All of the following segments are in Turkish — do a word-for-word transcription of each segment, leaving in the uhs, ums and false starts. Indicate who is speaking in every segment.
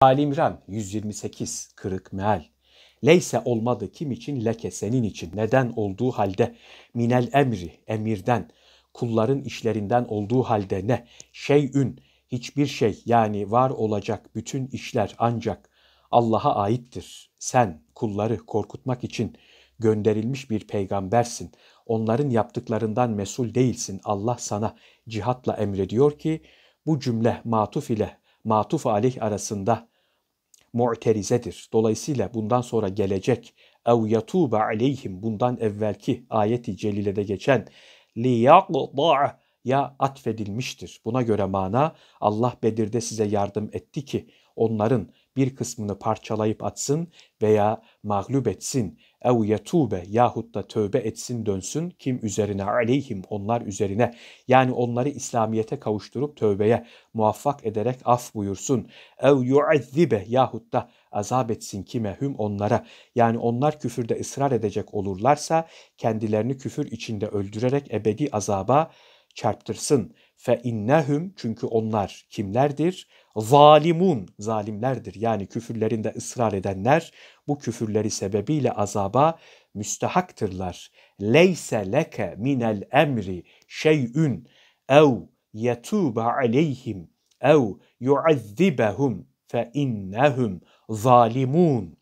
Speaker 1: Ali İmran yüz yirmi sekiz kırık meal. Leyse olmadı kim için leke senin için neden olduğu halde minel emri emirden kulların işlerinden olduğu halde ne şeyün hiçbir şey yani var olacak bütün işler ancak Allah'a aittir. Sen kulları korkutmak için gönderilmiş bir peygambersin. Onların yaptıklarından mesul değilsin. Allah sana cihatla emrediyor ki bu cümle matuf ile matuf aleyh arasında mu'terizedir. Dolayısıyla bundan sonra gelecek ev yatûbe aleyhim bundan evvelki ayeti celilede geçen liyaqda'a ya atfedilmiştir. Buna göre mana Allah Bedir'de size yardım etti ki onların bir kısmını parçalayıp atsın veya mağlup etsin. Ev yetûbe yahut da tövbe etsin dönsün. Kim üzerine aleyhim onlar üzerine yani onları İslamiyet'e kavuşturup tövbeye muvaffak ederek af buyursun. Ev yuazzibe yahut da azap etsin kime hüm onlara. Yani onlar küfürde ısrar edecek olurlarsa kendilerini küfür içinde öldürerek ebedi azaba çarptırsın. Fe innehum çünkü onlar kimlerdir? Zalimun, zalimlerdir. Yani küfürlerinde ısrar edenler bu küfürleri sebebiyle azaba müstehaktırlar. Leyse leke minel emri şey'ün ev yetûbe aleyhim ev yuazzibehum fe innehum zalimun.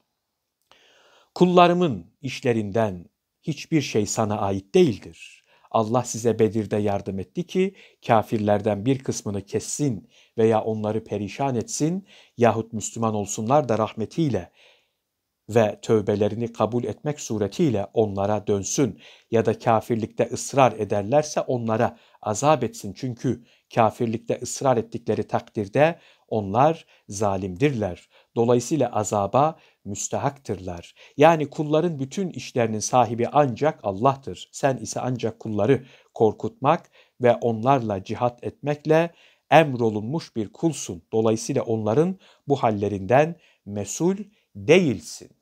Speaker 1: Kullarımın işlerinden hiçbir şey sana ait değildir. Allah size Bedir'de yardım etti ki kafirlerden bir kısmını kessin veya onları perişan etsin yahut Müslüman olsunlar da rahmetiyle ve tövbelerini kabul etmek suretiyle onlara dönsün ya da kafirlikte ısrar ederlerse onlara azap etsin. Çünkü kafirlikte ısrar ettikleri takdirde onlar zalimdirler. Dolayısıyla azaba müstehaktırlar. Yani kulların bütün işlerinin sahibi ancak Allah'tır. Sen ise ancak kulları korkutmak ve onlarla cihat etmekle emrolunmuş bir kulsun. Dolayısıyla onların bu hallerinden mesul değilsin.